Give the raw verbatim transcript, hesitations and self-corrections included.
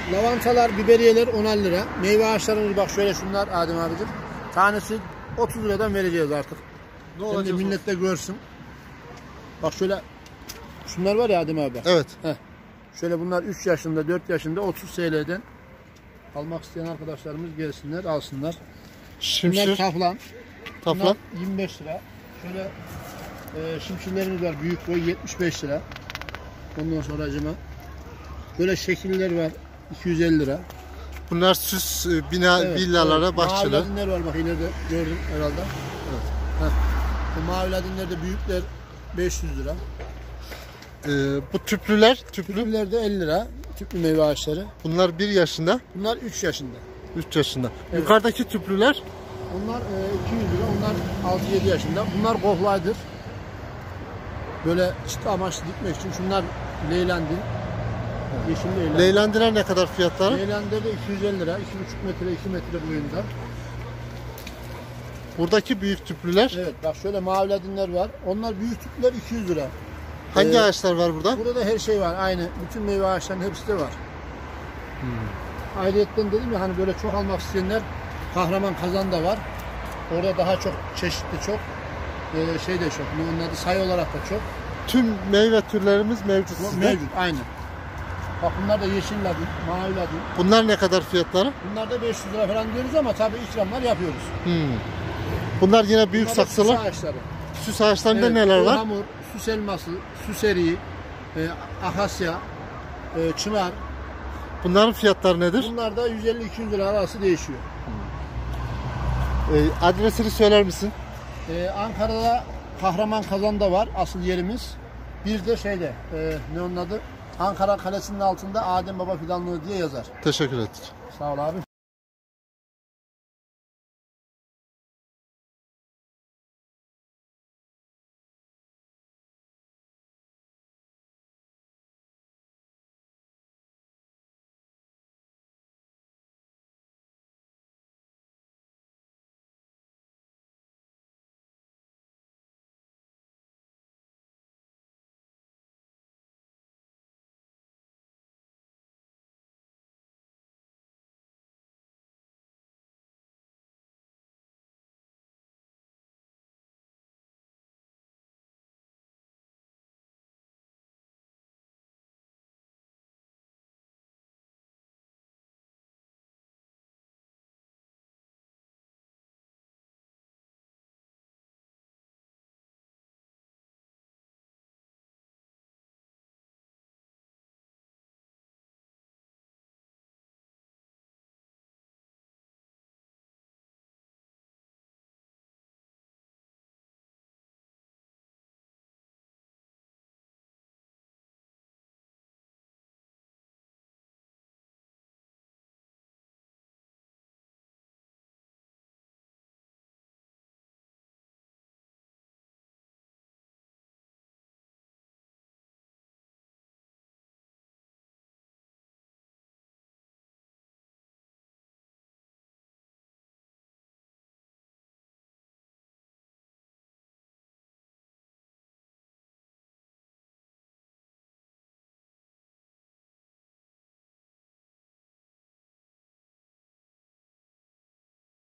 Lavantalar, biberiyeler onar lira. Meyve ağaçlarımız bak şöyle şunlar Adem abicim. Tanesi otuz liradan vereceğiz artık. Ne olacak? Millet de görsün. Bak şöyle şunlar var ya Adem abi. Evet. Heh. Şöyle bunlar üç yaşında, dört yaşında otuz T L'den almak isteyen arkadaşlarımız gelsinler, alsınlar. Şimşir. Bunlar taflan. Taflan. Bunlar yirmi beş lira. Şöyle e, şimşirlerimiz var. Büyük boy yetmiş beş lira. Ondan sonra acıma. Böyle şekiller var. iki yüz elli lira. Bunlar süs bina, Evet, villalara, evet. bahçeler. Mavi ladinler var bak ileride gördüm herhalde. Evet. Heh. Bu mavi ladinlerde büyükler beş yüz lira. Ee, bu tüplüler, tüplü. Tüplüler de elli lira. Tüplü meyve ağaçları. Bunlar bir yaşında. Bunlar üç yaşında. üç yaşında. Evet. Yukarıdaki tüplüler. Onlar e, iki yüz lira. Onlar altı yedi yaşında. Bunlar kohlaydır. Böyle çıta amaçlı dikmek için. Şunlar leylandin. Yeşil leylandin. Leylandiler ne kadar fiyatları? Leylandin de iki yüz elli lira. iki buçuk metre, iki metre boyunda. Buradaki büyük tüplüler. Evet bak şöyle mavi ladinler var. Onlar büyük tüplüler iki yüz lira. Hangi ee, ağaçlar var burada? Burada da her şey var. Aynı. Bütün meyve ağaçlarının hepsi de var. Hmm. Ayrıyetten dedim ya hani böyle çok almak isteyenler Kahraman Kazan da var. Orada daha çok çeşitli çok e, şey de çok. Onun adı sayı olarak da çok. Tüm meyve türlerimiz mevcut sizde. Mevcut aynı. Bak bunlar da yeşil ladin, mavi ladin. Bunlar ne kadar fiyatları? Bunlar da beş yüz lira falan diyoruz ama tabii ikramlar yapıyoruz. Hmm. Bunlar yine büyük Bunlar saksılar. süs ağaçları. Süs ağaçlarında Evet, neler var? Hamur, süs elması, süs eriği, e, akasya, e, çınar. Bunların fiyatları nedir? Bunlar da yüz elli iki yüz lira arası değişiyor. Ee, adresini söyler misin? Ee, Ankara'da Kahraman Kazan'da var asıl yerimiz. Bir de şeyde e, ne onun adı? Ankara Kalesi'nin altında Adem Baba Fidanlığı diye yazar. Teşekkür ettik. Sağ ol abi.